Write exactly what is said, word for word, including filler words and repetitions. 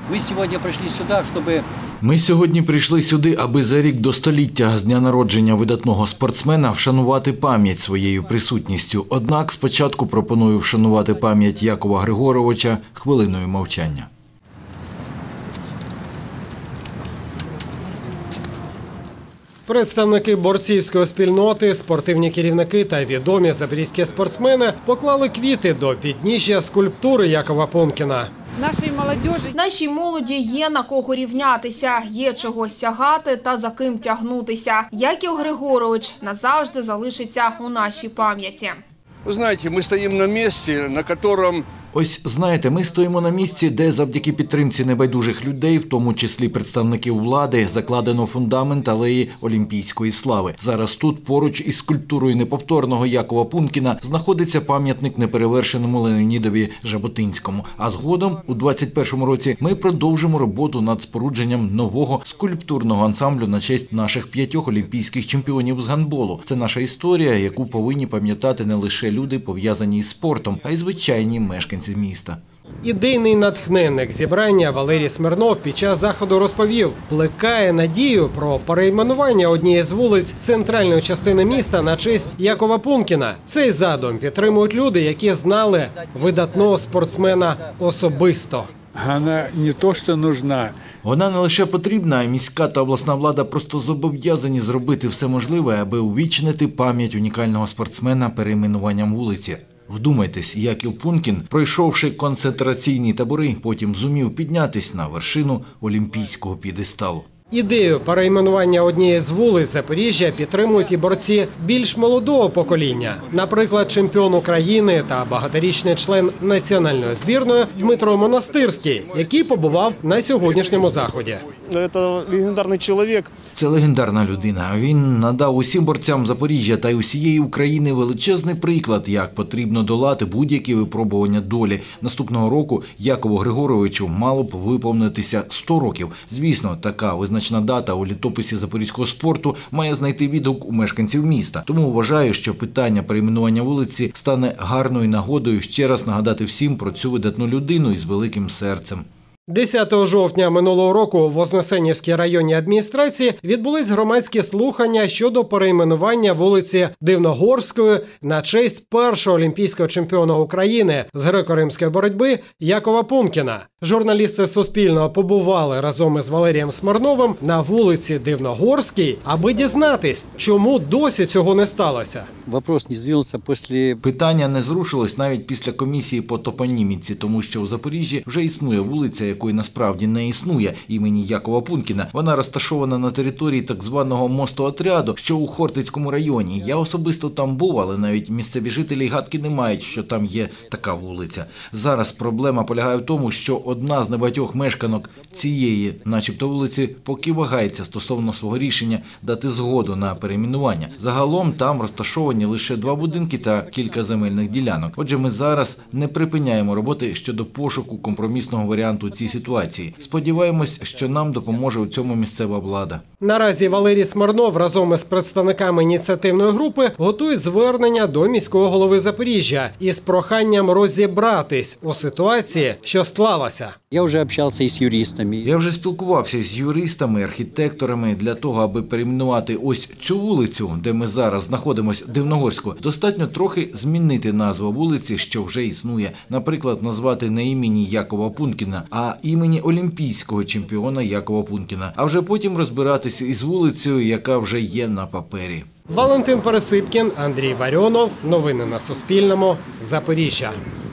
Ми сьогодні прийшли сюди, щоб... Ми сьогодні прийшли сюди, аби за рік до століття з дня народження видатного спортсмена вшанувати пам'ять своєю присутністю. Однак спочатку пропоную вшанувати пам'ять Якова Григоровича хвилиною мовчання. Представники борцівської спільноти, спортивні керівники та відомі запорізькі спортсмени поклали квіти до підніжжя скульптури Якова Пункіна. Нашій молодіжі. Нашій молоді є на кого рівнятися, є чого сягати та за ким тягнутися. Яків Григорович назавжди залишиться у нашій пам'яті. Ви знаєте, ми стоїмо на місці, на якому... Ось, знаєте, ми стоїмо на місці, де завдяки підтримці небайдужих людей, в тому числі представників влади, закладено фундамент алеї Олімпійської слави. Зараз тут, поруч із скульптурою неповторного Якова Пункіна, знаходиться пам'ятник неперевершеному Леонідові Жаботинському. А згодом, у двадцять першому році, ми продовжимо роботу над спорудженням нового скульптурного ансамблю на честь наших п'ятьох олімпійських чемпіонів з гандболу. Це наша історія, яку повинні пам'ятати не лише люди, пов'язані із спортом, а й звичайні мешканці міста. Ідейний натхненник зібрання Валерій Смирнов під час заходу розповів, плекає надію про перейменування однієї з вулиць центральної частини міста на честь Якова Пункіна. Цей задум підтримують люди, які знали видатного спортсмена особисто. Вона не то, що нужна. Вона не лише потрібна, а міська та обласна влада просто зобов'язані зробити все можливе, аби увічнити пам'ять унікального спортсмена перейменуванням вулиці. Вдумайтесь, Яків Пункін, пройшовши концентраційні табори, потім зумів піднятись на вершину олімпійського п'єдесталу. Ідею перейменування однієї з вулиць Запоріжжя підтримують і борці більш молодого покоління. Наприклад, чемпіон України та багаторічний член національної збірної Дмитро Монастирський, який побував на сьогоднішньому заході. Це легендарний чоловік. Це легендарна людина. Він надав усім борцям Запоріжжя та й усієї України величезний приклад, як потрібно долати будь-які випробування долі. Наступного року Якову Григоровичу мало б виповнитися сто років. Звісно, така визначна дата у літописі запорізького спорту має знайти відгук у мешканців міста. Тому вважаю, що питання перейменування вулиці стане гарною нагодою ще раз нагадати всім про цю видатну людину із великим серцем. десятого жовтня минулого року в Вознесенівській районній адміністрації відбулись громадські слухання щодо перейменування вулиці Дивногорської на честь першого олімпійського чемпіона України з греко-римської боротьби Якова Пункіна. Журналісти Суспільного побували разом із Валерієм Смирновим на вулиці Дивногорській, аби дізнатись, чому досі цього не сталося. Вопрос не здвинувся після... Питання не зрушилось навіть після комісії по топоніміці, тому що у Запоріжжі вже існує вулиця, якої насправді не існує, імені Якова Пункіна. Вона розташована на території так званого мостоотряду, що у Хортицькому районі. Я особисто там був, але навіть місцеві жителі гадки не мають, що там є така вулиця. Зараз проблема полягає в тому, що одна з небагатьох мешканок цієї, начебто, вулиці поки вагається стосовно свого рішення дати згоду на перейменування. Загалом там розташовані лише два будинки та кілька земельних ділянок. Отже, ми зараз не припиняємо роботи щодо пошуку компромісного варіанту цій ситуації. Сподіваємось, що нам допоможе у цьому місцева влада. Наразі Валерій Смирнов разом із представниками ініціативної групи готують звернення до міського голови Запоріжжя із проханням розібратись у ситуації, що склалася. Я вже спілкувався із юристами. Я вже спілкувався з юристами, архітекторами для того, аби перейменувати ось цю вулицю, де ми зараз знаходимося, Дивногорську. Достатньо трохи змінити назву вулиці, що вже існує. Наприклад, назвати не імені Якова Пункіна, а імені олімпійського чемпіона Якова Пункіна. А вже потім розбиратися із вулицею, яка вже є на папері. Валентин Пересипкін, Андрій Варіонов. Новини на Суспільному. Запоріжжя.